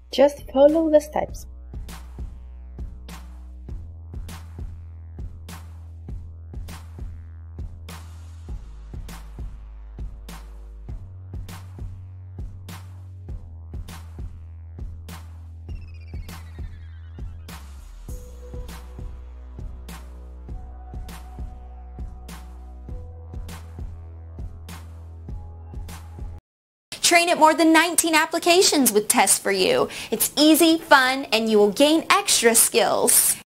Just follow the steps. Train at more than 19 applications with Tests for You. It's easy, fun, and you will gain extra skills.